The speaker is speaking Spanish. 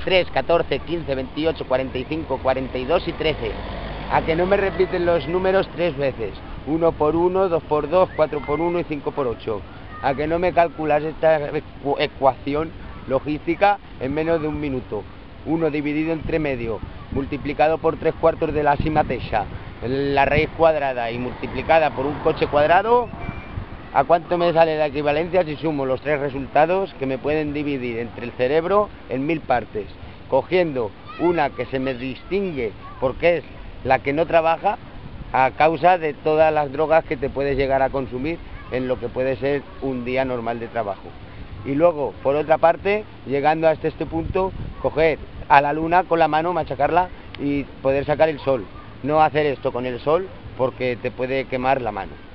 3, 14, 15, 28, 45, 42 y 13. A que no me repiten los números 3 veces. 1 por 1, 2 por 2, 4 por 1 y 5 por 8. A que no me calculas esta ecuación logística en menos de un minuto. 1 dividido entre medio, multiplicado por 3/4 de la sí mateixa, la raíz cuadrada y multiplicada por un coche cuadrado. ¿A cuánto me sale la equivalencia si sumo los 3 resultados que me pueden dividir entre el cerebro en 1000 partes? Cogiendo una que se me distingue porque es la que no trabaja a causa de todas las drogas que te puedes llegar a consumir en lo que puede ser un día normal de trabajo. Y luego, por otra parte, llegando hasta este punto, coger a la luna con la mano, machacarla y poder sacar el sol. No hacer esto con el sol porque te puede quemar la mano.